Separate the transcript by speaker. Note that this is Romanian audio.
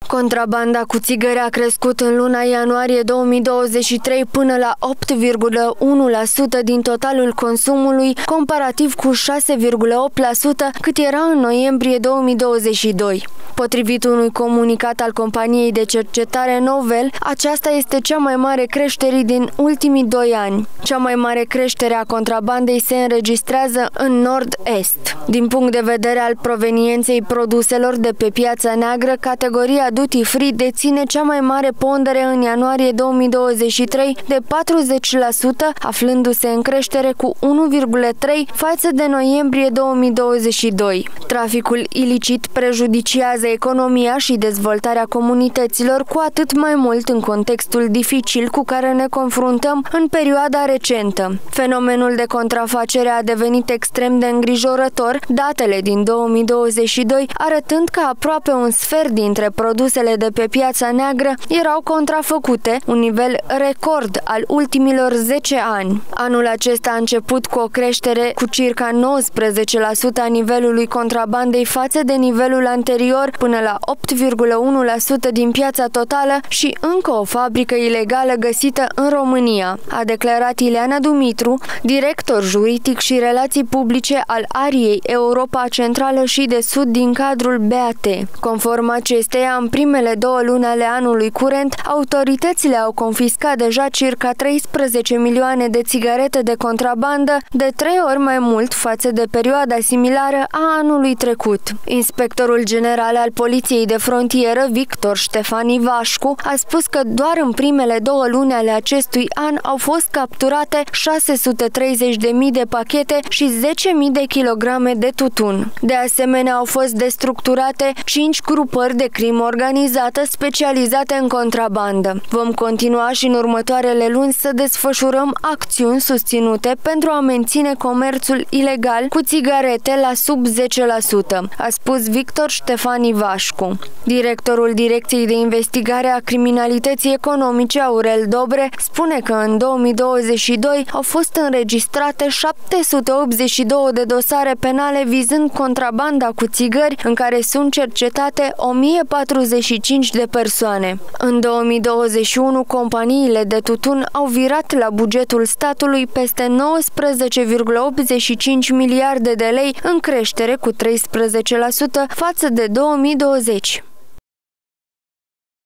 Speaker 1: Contrabanda cu țigări a crescut în luna ianuarie 2023 până la 8,1% din totalul consumului, comparativ cu 6,8% cât era în noiembrie 2022. Potrivit unui comunicat al companiei de cercetare Novel, aceasta este cea mai mare creștere din ultimii 2 ani. Cea mai mare creștere a contrabandei se înregistrează în nord-est. Din punct de vedere al provenienței produselor de pe piața neagră, categoria duty free deține cea mai mare pondere în ianuarie 2023 de 40%, aflându-se în creștere cu 1,3 față de noiembrie 2022. Traficul ilicit prejudiciază economia și dezvoltarea comunităților, cu atât mai mult în contextul dificil cu care ne confruntăm în perioada recentă. Fenomenul de contrafacere a devenit extrem de îngrijorător, datele din 2022 arătând că aproape un sfert dintre produsele de pe piața neagră erau contrafăcute, un nivel record al ultimilor 10 ani. Anul acesta a început cu o creștere cu circa 19% a nivelului contrabandei față de nivelul anterior, până la 8,1% din piața totală și încă o fabrică ilegală găsită în România, a declarat Ileana Dumitru, director juridic și relații publice al Ariei Europa Centrală și de Sud din cadrul BAT. Conform acesteia, în primele 2 luni ale anului curent, autoritățile au confiscat deja circa 13 milioane de țigarete de contrabandă, de 3 ori mai mult față de perioada similară a anului trecut. Inspectorul general al Poliției de Frontieră, Victor Ștefan Ivașcu, a spus că doar în primele 2 luni ale acestui an au fost capturate 630.000 de pachete și 10.000 de kilograme de tutun. De asemenea, au fost destructurate 5 grupări de crimă organizată specializate în contrabandă. Vom continua și în următoarele luni să desfășurăm acțiuni susținute pentru a menține comerțul ilegal cu țigarete la sub 10%, a spus Victor Ștefan Ivașcu. Directorul Direcției de Investigare a Criminalității Economice, Aurel Dobre, spune că în 2022 au fost înregistrate 782 de dosare penale vizând contrabanda cu țigări, în care sunt cercetate 1045 de persoane. În 2021, companiile de tutun au virat la bugetul statului peste 19,85 miliarde de lei, în creștere cu 13% față de 2020.